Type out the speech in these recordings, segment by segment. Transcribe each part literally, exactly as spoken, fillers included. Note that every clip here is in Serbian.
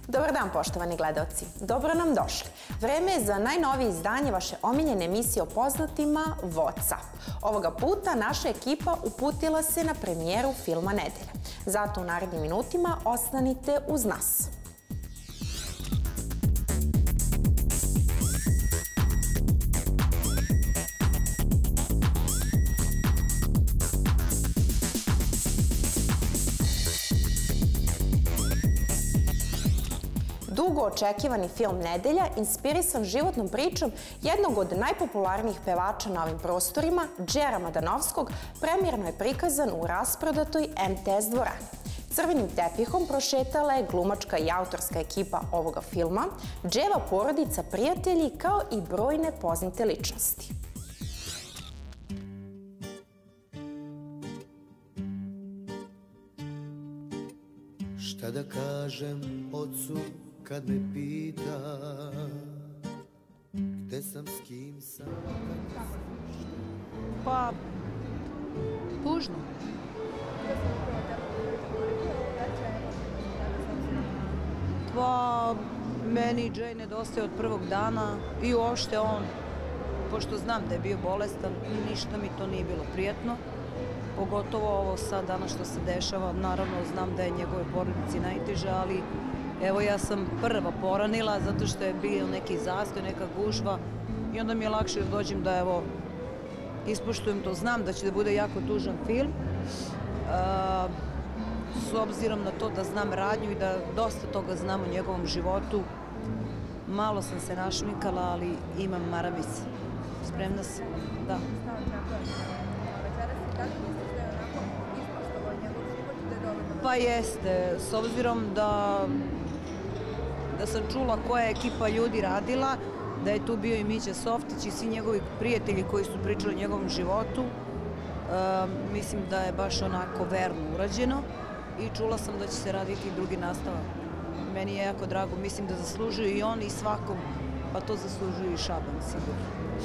Dobar dan, poštovani gledalci. Dobro nam došli. Vreme je za najnovije izdanje vaše omiljene emisije o poznatima WhatsApp. Ovoga puta naša ekipa uputila se na premijeru filma Nedelja. Zato u narednim minutima ostanite uz nas. Dugo očekivani film Nedelja, inspirisan životnom pričom jednog od najpopularnijih pevača na ovim prostorima, Džera Madanovskog, premijerno je prikazan u rasprodatoj em te es dvorani. Crvenim tepihom prošetala je glumačka i autorska ekipa ovoga filma, Dževa porodica, prijatelji kao i brojne poznate ličnosti. Šta da kažem ocu kad me pita gde sam, s kim sam? Pa, tužno. Pa, meni Džej nedostaje od prvog dana i uopšte on, pošto znam da je bio bolestan, ništa mi to nije bilo prijatno. Pogotovo ovo sad danas što se dešava, naravno znam da je njegove porodici najteže, ali evo ja sam prva poranila zato što je bio neki zastoj, neka gužva i onda mi je lakše da dođem da evo ispoštujem to. Znam da će da bude jako tužan film, s obzirom na to da znam radnju i da dosta toga znam o njegovom životu. Malo sam se našminkala, ali imam maramice. Spremna sam, da. Pa jeste, s obzirom da da sam čula koja je ekipa ljudi radila, da je tu bio i Mića Softić i svi njegovi prijatelji koji su pričali o njegovom životu. Mislim da je baš onako verno urađeno i čula sam da će se raditi i drugi nastavak. Meni je jako drago, mislim da zaslužuju i on i svakom, pa to zaslužuju i Šaban sigurno.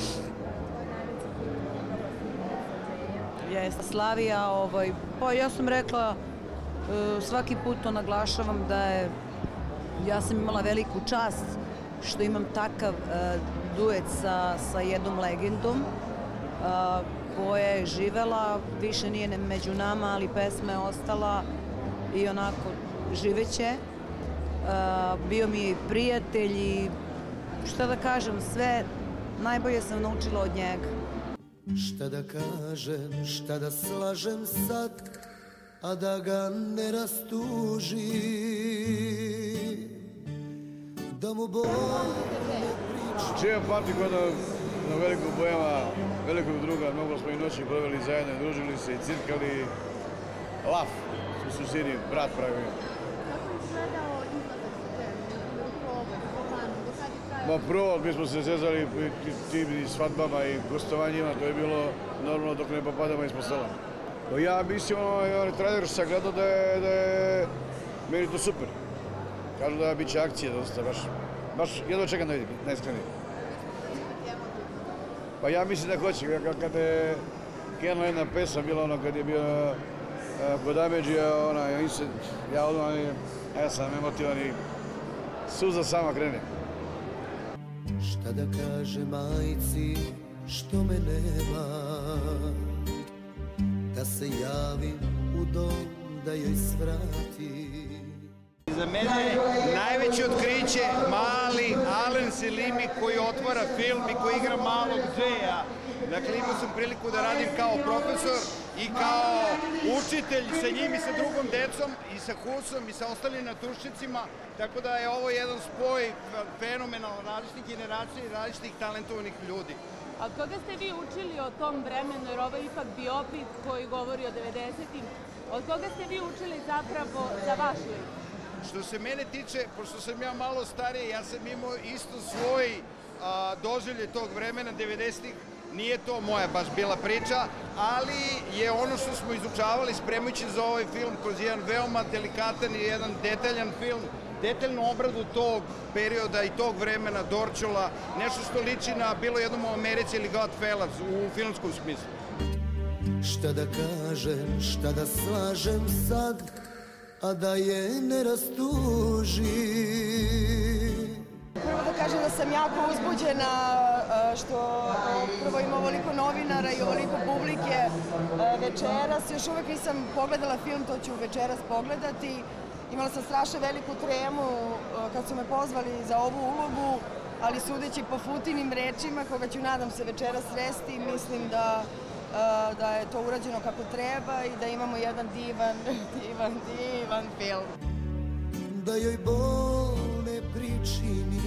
Jeste, Slavija, pa ja sam rekla, svaki put to naglašavam da je, ja sam imala veliku čast što imam takav duet sa jednom legendom koja je živela, više nije među nama, ali pesma je ostala i onako živeće. Bio mi je prijatelj i šta da kažem, sve najbolje sam naučila od njega. Šta da kažem, šta da slažem sad, a da ga ne rastuži, da mu Bog ne priča. Čija pamti kod na velikog bojama, velikog druga, mnogo smo i noći proveli zajedno, družili se i cirkali. Laf, su susjedi, brat pravi. Kako je izgledao izlazak sa Džerom, probod, po planu, do kad je trajao? Ma prvo, mi smo se sezali tim i svadbama i gostovanjima, to je bilo normalno dok ne popadamo ispod stola. Ja mislim, onaj trailer sam gledao da je meni to super. Kažu da bit će akcije dosta, baš jedno čekam da vidim, najiskrenije. Pa ja mislim da hoće, kad je krenula jedna pesma, bila ono kad je bio kod Ameđija, ja odmah, ja sam emotivan i suza sama krene. Šta da kaže majci što me nema, da se javim u dom da joj svrati. Za mene je najveće otkriće mali Alen Selimi koji otvara film i koji igra malog Džeja. Dakle, imao sam priliku da radim kao profesor i kao učitelj sa njim i sa drugom decom i sa Husom i sa ostalim natuščicima, tako da je ovo jedan spoj fenomenalan različitih generacija i različitih talentovanih ljudi. A od koga ste vi učili o tom vremenu, jer ovo je ipak biopik koji govori o devedesetim, od koga ste vi učili zapravo za vaš lik? Što se mene tiče, pošto sam ja malo stariji, ja sam imao isto svoj doživlje tog vremena, devedesetih, nije to moja baš bila priča, ali je ono što smo izučavali spremajući za ovaj film kroz jedan veoma delikatan i jedan detaljan film, detaljnu obradu tog perioda i tog vremena, Dorčola, nešto što liči na bilo jednom u Americi ili Godfellas u filmskom smislu. Šta da kažem, šta da slažem sad, a da je ne rastuži. Prvo da kažem da sam jako uzbuđena što prvo ima ovoliko novinara i ovoliko publike večeras. Još uvek nisam pogledala film, to ću večeras pogledati. Imala sam strašno veliku tremu kad su me pozvali za ovu ulogu, ali sudeći po Futinim rečima, koga ću nadam se večeras sresti, mislim da da je to urađeno kako treba i da imamo jedan divan, divan, divan film. Da joj bol ne pričini.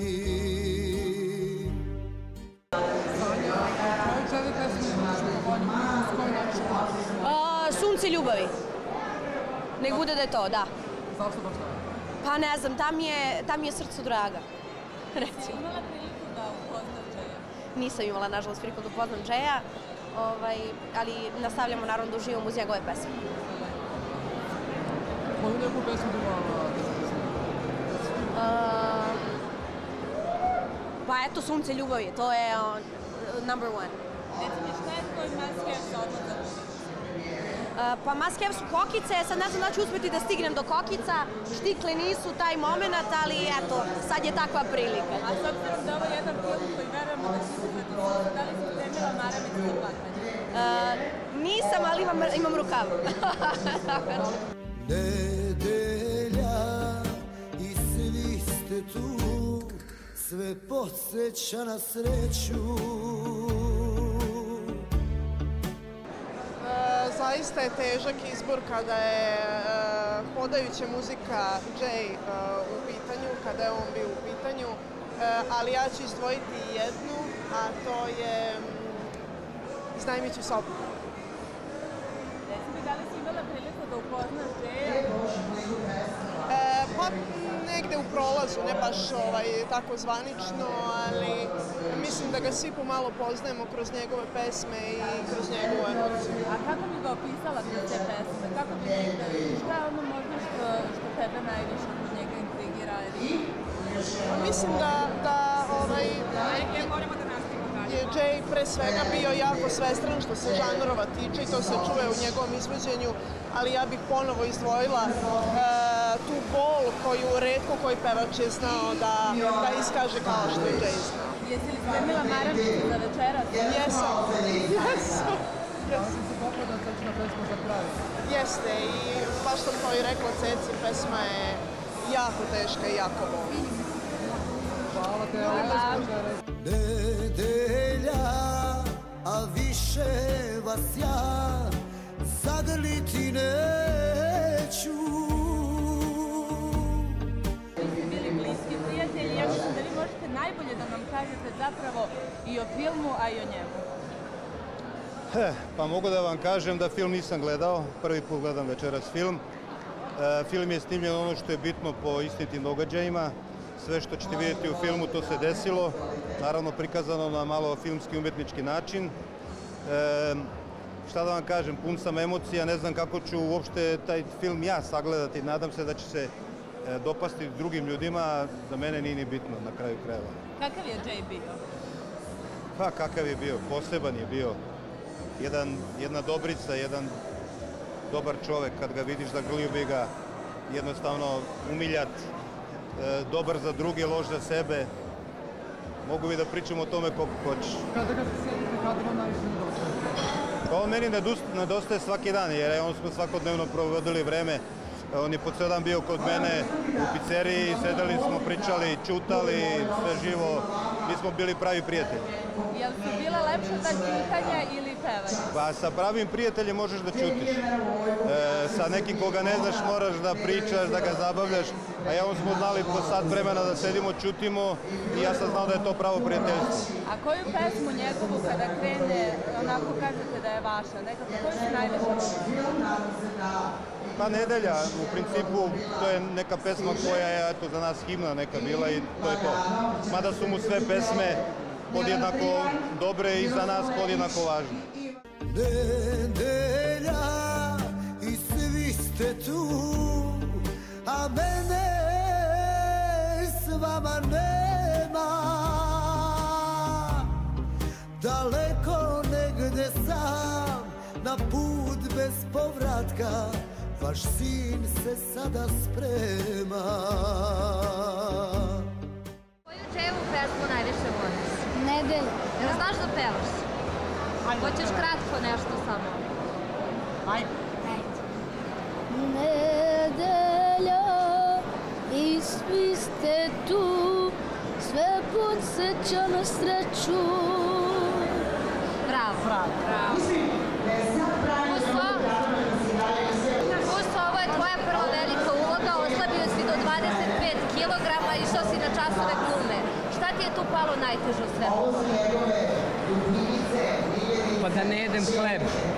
Sunce ljubavi. Nek bude da je to, da. Zašto baš to? Pa ne znam, tam mi je srcu draga. Recimo. Imala priliku da upoznaš Džeja? Nisam imala, nažalost, priliku da upoznam Džeja, ali nastavljamo naravno da uživamo uz njegove pesme. Koju neku pesmu ti imala? Pa eto, Sunce ljubavi, to je number one. Reci mi, šta je tvoj must have za odlazak? Pa must have su kokice, sad ne znam da ću uspeti da stignem do kokica, štikle nisu taj moment, ali eto, sad je takva prilika. A s obzirom da ovo je jedan film koji verujemo da će se gledati, da li si spremila maramicu za plakanje? Nisam, ali imam rukav. Nedelja i svi ste tu, sve podsjeća na sreću. Zaista je težak izbor kada je hodajuća muzika Džej u pitanju, kada je on bio u pitanju, ali ja ću izdvojiti jednu, a to je Iznajmiću sobu. Reci mi, da li si imala priliku da upoznaš Džeja? Pa negde u prolazu, ne baš tako zvanično, ali mislim da ga svi pomalo poznajemo kroz njegove pesme i kroz njegovu emociju. A kako bi ga opisala kroz te pesme? Kako bi negde, šta je ono možda što tebe najviše kroz njega intrigira? Mislim da je Džej pre svega bio jako svestran što se žanrova tiče i to se čuje u njegovom izvođenju, ali ja bih ponovo izdvojila tu bol koju retko koji pevač je znao da iskaže kao što je Džej znao. Jesi li spremila maramicu za večeras? Jesam. Jesam. Jesi se poklada sečna pesma za kraj? Jeste i baš sam to i rekla Ceci, pesma je jako teška i jako bolna. Hvala te, Elena. Nedelja, a više vas ja zagrliti neću. Vi ste bili bliski prijatelji, ja mislim da vi možete najbolje da nam kažete zapravo i o filmu, a i o njemu. Pa mogu da vam kažem da film nisam gledao, prvi put gledam večeras film. Film je snimljen ono što je bitno po istinitim događajima. Sve što ćete vidjeti u filmu to se desilo, naravno prikazano na malo filmski umetnički način. Šta da vam kažem, pun sam emocija, ne znam kako ću uopšte taj film ja sagledati, nadam se da će se dopasti drugim ljudima, za mene nije ni bitno na kraju krajeva. Kakav je Džej bio? Pa kakav je bio, poseban je bio. Jedna dobrica, jedan dobar čovek, kad ga vidiš da gljubi ga, jednostavno umiljat, dobar za druge, loš za sebe. Mogu bi da pričam o tome koliko hoćeš. Kada ga se sjetite, kada vam najviše nedostaje? Pa on meni nedostaje svaki dan, jer on smo svakodnevno provodili vreme. On je po ceo dan bio kod mene u pizzeriji, sedeli smo, pričali, čutali, sve živo. Mi smo bili pravi prijatelji. Je li su bila lepša ta čutanja ili pevanje? Pa sa pravim prijateljem možeš da čutiš. Sa nekim koga ne znaš moraš da pričaš, da ga zabavljaš. A ja on smo znali po sat vremena da sedimo, čutimo i ja sam znao da je to pravo prijateljstvo. A koju pesmu njegovu kada krene, onako kažete da je vaša, nekako koju se najviše volite? Pa Nedelja, u principu, to je neka pesma koja je eto, za nas himna neka bila i to je to. Mada su mu sve pesme podjednako dobre i za nas podjednako važne. Nedelja i svi ste tu, a mene s vama nema. Daleko negde sam, na put bez povratka, vaš sin se sada sprema. Koju Džejevu pesmu najviše voliš? Nedelja. Jel znaš da pevaš? Hoćeš kratko nešto samo? Ajde. Nedelja i svi ste tu, sve podsjeća na sreću. Bravo. Bravo. Uso, ovo je tvoja prva velika uloga, oslabio si do dvadeset pet kilograma, išao si na časove glume. Šta ti je tu palo najteže u svemu? Pa da ne jedem hleb.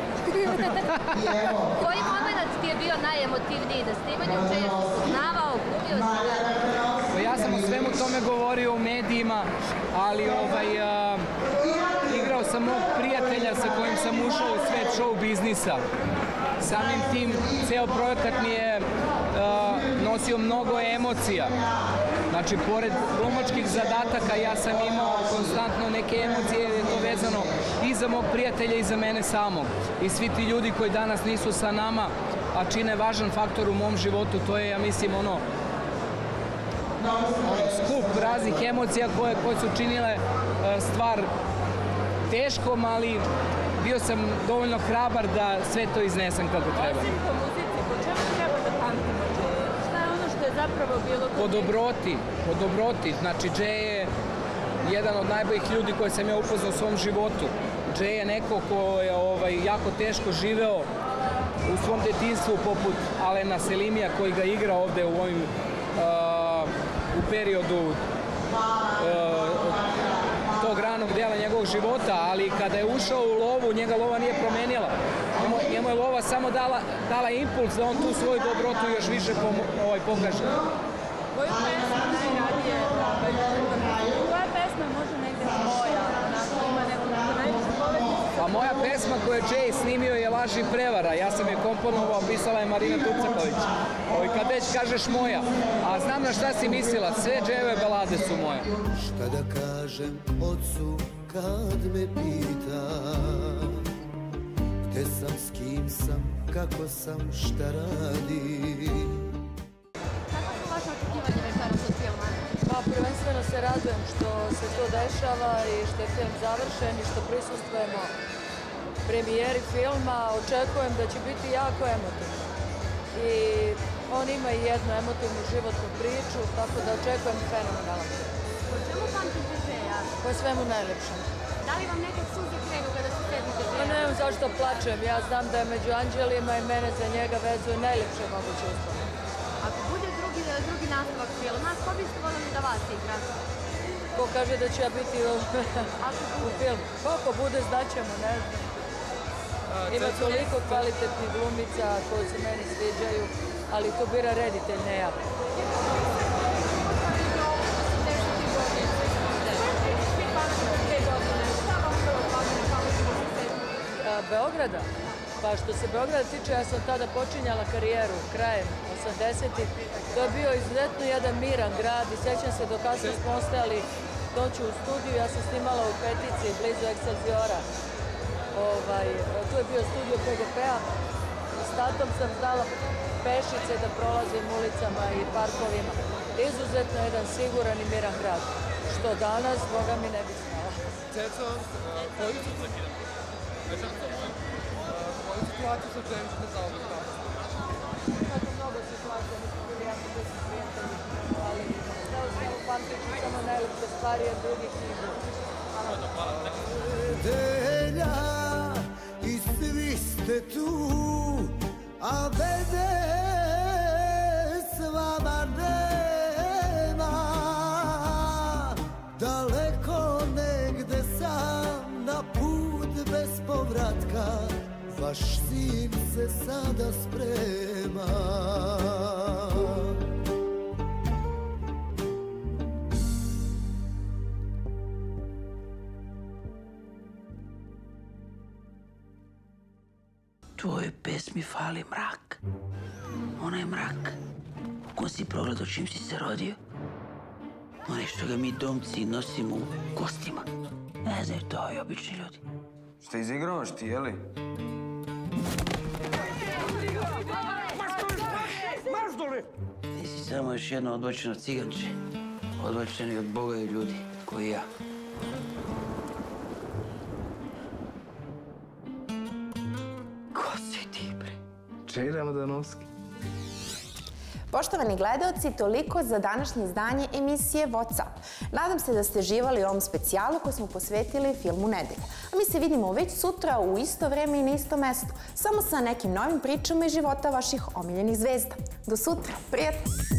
Koji moment ti je bio najemotivniji da snimanju Džeja si poznavao, glumio si ga? Pa ja sam o svemu tome govorio u medijima, ali ovaj, uh, igrao sam mog prijatelja sa kojim sam ušao u svet show biznisa. Samim tim, ceo projekat mi je uh, nosio mnogo emocija. Znači, pored glumačkih zadataka, ja sam imao konstantno neke emocije, jer je to vezano i za mog prijatelja i za mene samog. I svi ti ljudi koji danas nisu sa nama, a čine važan faktor u mom životu, to je, ja mislim, ono, ono skup raznih emocija koje, koje su činile uh, stvar teškom, ali bio sam dovoljno hrabar da sve to iznesem kako treba. Osim po muzici, po čemu treba da pamtimo Džeja? Šta je ono što je zapravo bilo... Po dobroti, po dobroti. Znači, Džej je jedan od najboljih ljudi koje sam ja upoznao u svom životu. Džej je neko ko je ovaj, jako teško živeo u svom detinjstvu, poput Alena Selimija koji ga igra ovde u ovim uh, u periodu uh, tog ranog dela njegovog života, ali kada je ušao u lovu, njega lova nije promenila. Njemu, njemu je lova samo dala, dala impuls da on tu svoju dobrotu još više pomo, ovaj, pokaže. Koju pesmu najradije, koja pesma može negde tvoja, onako ima neku najviše povednicu? Pa moja pesma koju je Džej snimio je Laž i prevara. Ja sam je komponovao, pisala je Marina Tucaković. Ovi kad već kažeš moja, a znam na šta si mislila, sve Džejeve balade su moje. Šta da kažem ocu kad me pita, gde sam, s kim sam, kako sam, šta radim. Kako su vaše očekivanje večeras od filma? Pa prvenstveno se radujem što se to dešava i što je film završen i što prisustvujemo premijeri filma. Očekujem da će biti jako emotivno. I on ima i jednu emotivnu životnu priču, tako da očekujem fenomenalan film. Po čemu pamtite Džeja? Po svemu najlepšem. Da li vam nekad suze krenu kada se setite Džeja? Pa ne znam zašto plačem. Ja znam da je među anđelima i mene za njega vezuje najlepše moguće uspomene. Ako bude drugi, drugi nastavak filma, ko biste voljeli da vas igra? Ko kaže da ću ja biti u, u filmu? Koliko bude, znaćemo, ne znam. Ima toliko kvalitetnih glumica koji se meni sviđaju, ali to bira reditelj, ne ja. Beograda? Pa što se Beograda tiče, ja sam tada počinjala karijeru krajem osamdesetih. To je bio izuzetno jedan miran grad i sećam se dok kasno smo ostajali noću u studiju. Ja sam snimala u Petici, blizu Ekselziora. Ovaj, tu je bio studio P G P-a. S tatom sam znala pešice da prolazim ulicama i parkovima. Izuzetno jedan siguran i miran grad. Što danas, Boga mi ne bi znala. Ceco, koju su koju situaciju sa Džejem ćete zaobići? Imate mnogo situacija, mi smo bili jako bliski prijatelji, ali sve u svemu pamtit ću samo najlepše stvari, jer drugih nije bilo. Nedelja i svi ste tu, a veze s vama nema. Daleko negde sam na put bez povratka, vaš sin se sada sprema. Tvojoj pesmi fali mrak. Onaj mrak ko si progledao čim si se rodio. Onaj što ga mi domci nosimo u kostima. Ne znaju to i obični ljudi. Šta izigravaš ti, jeli? Može. Ti si samo još jedno odvočeno ciganče. Odvočeni od Boga i ljudi, koji ja. Ko si ti, bre? Džej Ramadanovski. Poštovani gledaoci, toliko za današnje izdanje emisije WhatsApp. Nadam se da ste živali u ovom specijalu koji smo posvetili filmu Nedelja. A mi se vidimo već sutra u isto vreme i na isto mesto, samo sa nekim novim pričama iz života vaših omiljenih zvezda. Do sutra, prijatno!